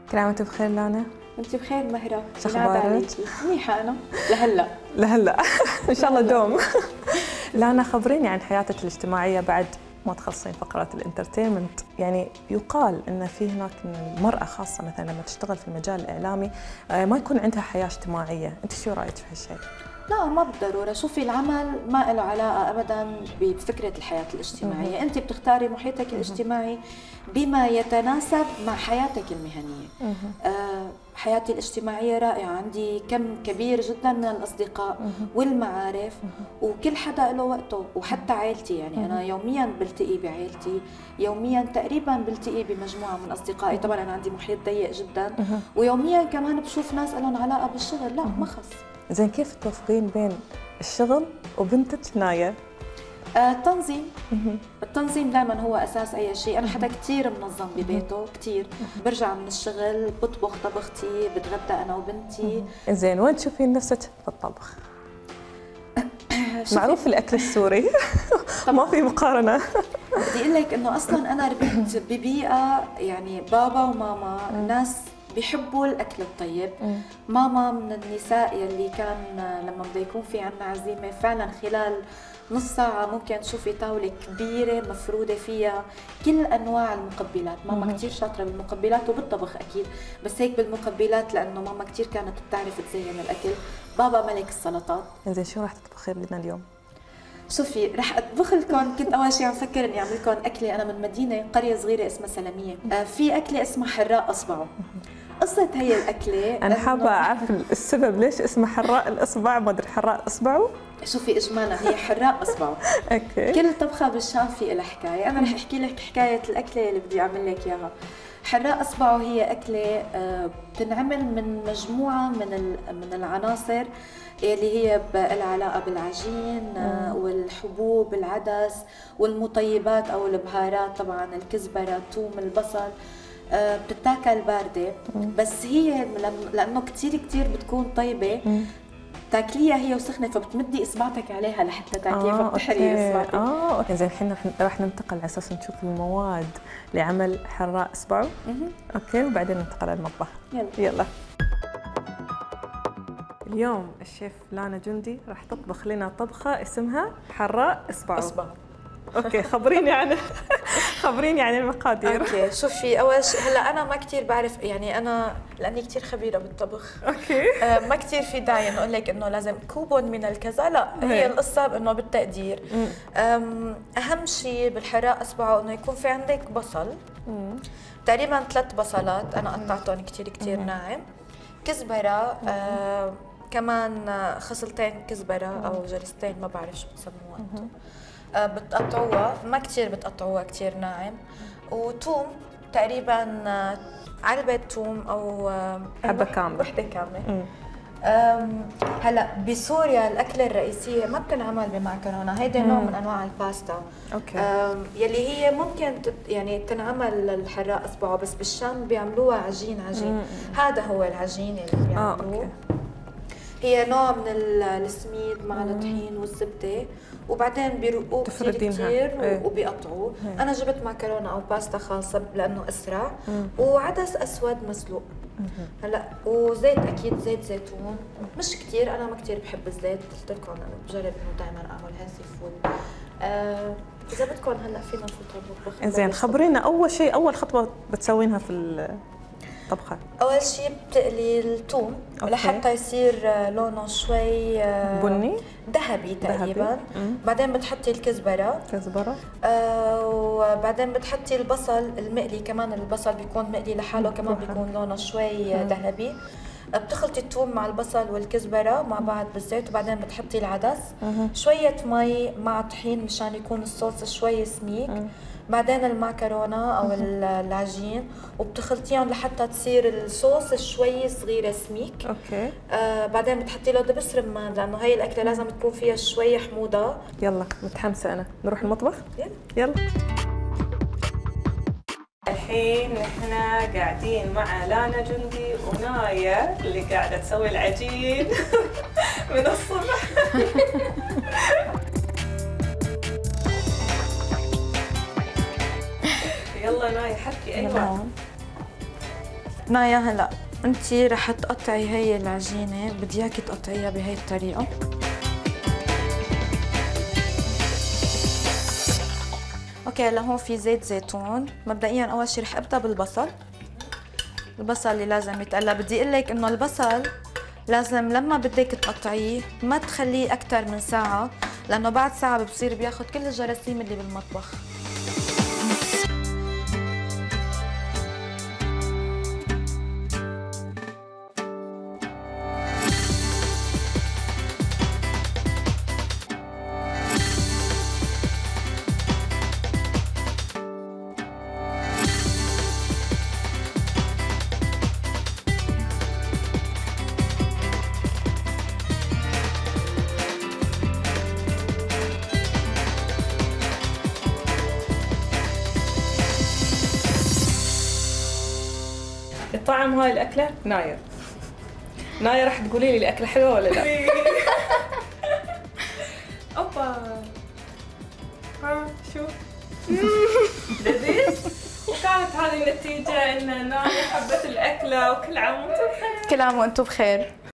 كل عام وانت بخير لانا. وانت بخير مهرة. شو اخبارك؟ منيحة انا لهلا. لهلا ان شاء الله دوم. لانا خبريني عن حياتك الاجتماعية بعد ما تخلصين فقرات الانترتينمنت. يعني يقال ان في هناك المرأة خاصة مثلا لما تشتغل في المجال الاعلامي ما يكون عندها حياة اجتماعية، انت شو رايك في هالشيء؟ لا ما بالضرورة، شوفي العمل ما له علاقة أبداً بفكرة الحياة الاجتماعية، أنت بتختاري محيطك الاجتماعي بما يتناسب مع حياتك المهنية. حياتي الاجتماعية رائعة، عندي كم كبير جداً من الأصدقاء والمعارف، وكل حدا له وقته، وحتى عائلتي يعني أنا يومياً بلتقي بعائلتي، يومياً تقريباً بلتقي بمجموعة من أصدقائي، طبعاً أنا عندي محيط ضيق جداً، ويومياً كمان بشوف ناس لهم علاقة بالشغل، لا ما خص. زين كيف توفقين بين الشغل وبنتك نايا؟ التنظيم. التنظيم دائما هو اساس اي شيء، انا حدا كثير منظم ببيته، كثير برجع من الشغل بطبخ طبختي، بتغدى انا وبنتي. زين وين تشوفين نفسك في الطبخ؟ معروف الاكل السوري ما في مقارنه. بدي اقول لك انه اصلا انا ربيت ببيئه يعني بابا وماما ناس بيحبوا الاكل الطيب. ماما من النساء يلي كان لما بده يكون في عندنا عزيمه فعلا خلال نص ساعة ممكن تشوفي طاولة كبيرة مفرودة فيها كل أنواع المقبلات. ماما كتير شاطرة بالمقبلات وبالطبخ أكيد، بس هيك بالمقبلات لأنه ماما كتير كانت بتعرف تزين الأكل. بابا ملك السلطات. زين شو راح تطبخي لنا اليوم؟ شوفي رح اطبخ لكم، كنت اول شيء عم فكر اني اعمل لكم اكله. انا من مدينه قريه صغيره اسمها سلميه، في اكله اسمها حراق اصبعه. قصه هي الاكله انا حابه اعرف السبب ليش اسمه حراق الاصبع، ما ادري حراق اصبعه. شوفي اجمالا هي حراق اصبعه. اوكي. كل طبخه بالشام في لها حكايه، انا رح احكي لك حكايه الاكله اللي بدي اعمل لك اياها. حراق اصبعه هي اكله بتنعمل من مجموعه من العناصر اللي هي لها علاقه بالعجين والحبوب، العدس والمطيبات او البهارات، طبعا الكزبره، الثوم، البصل. بتتاكل بارده، بس هي لانه كثير بتكون طيبه تاكليها هي وسخنه، فبتمدي اصبعتك عليها لحتى تاكليها فبتحرقي اصبعك. زين الحين راح ننتقل على اساس نشوف المواد لعمل حراق اصبعه. اوكي وبعدين ننتقل على المطبخ. يلا. اليوم الشيف لانا جندي راح تطبخ لنا طبخه اسمها حراق اصبعه. اوكي خبريني عن المقادير. اوكي شوفي اول شيء هلا انا ما كثير بعرف، يعني انا لاني كثير خبيره بالطبخ اوكي ما كثير في داعي انه اقول لك انه لازم كوب من الكذا، لا هي القصه انه بالتقدير. اهم شيء بالحراق اصبعه انه يكون في عندك بصل، تقريبا 3 بصلات انا قطعتهم كثير ناعم، كزبره، كمان خصلتين كزبره او جرستين ما بعرف شو بتسموها انتم، بتقطعوها ما كثير بتقطعوها كثير ناعم، وثوم تقريبا علبة ثوم او حبة كاملة، وحدة كاملة. هلا بسوريا الاكله الرئيسيه ما بتنعمل بمعكرونه، هيدا نوع من انواع الباستا. اوكي. يلي هي ممكن يعني تنعمل الحراق اصبعه، بس بالشام بيعملوها عجين. هذا هو العجين اللي بيعملوه. هي نوع من السميد مع الطحين والزبده، وبعدين بيرقوه كثير وبيقطعوه. انا جبت معكرونه او باستا خاصه لانه اسرع، وعدس اسود مسلوق. هلا وزيت، اكيد زيت زيتون مش كثير، انا ما كثير بحب الزيت، قلت لكم انا بجرب انه دائما اعمل هيلثي فود. اذا بدكم هلا فينا نفوت على المطبخ. زين خبرينا اول خطوه بتسوينها في الطبخه. اول شيء بتقلي الثوم لحتى يصير لونه شوي بني ذهبي تقريبا. بعدين بتحطي الكزبره وبعدين بتحطي البصل المقلي، كمان البصل بيكون مقلي لحاله كمان بيكون لونه شوي ذهبي. بتخلطي الثوم مع البصل والكزبره مع بعض بالزيت، وبعدين بتحطي العدس، شويه مي مع طحين مشان يكون الصوص شوي سميك. بعدين المعكرونه او العجين، وبتخلطيهم لحتى تصير الصوص شوي صغيره سميك. اوكي. بعدين بتحطي له دبس رمان لانه هي الاكله لازم تكون فيها شوي حموضه. يلا متحمسه انا، نروح المطبخ. يلا. الحين نحن قاعدين مع لانا جندي ونايا اللي قاعده تسوي العجين من الصبح. يلا نايا حكي. ايوه نايا هلا انت رح تقطعي هي العجينه، بدي اياكي تقطعيها بهي الطريقه. اوكي هلا هون في زيت زيتون. مبدئيا اول شيء رح ابدا بالبصل. البصل اللي لازم يتقلى، بدي اقول لك انه البصل لازم لما بدك تقطعيه ما تخليه اكثر من ساعه، لانه بعد ساعه بصير بياخذ كل الجراثيم اللي بالمطبخ. الطعم هاي الأكلة نايا. نايا راح تقولي لي الأكلة حلوة ولا لا؟ أوبا ها شوف لذيذ. وكانت هذه النتيجة إن نايا حبت الأكلة، وكل عام وأنتم بخير. كل عام وانتم بخير.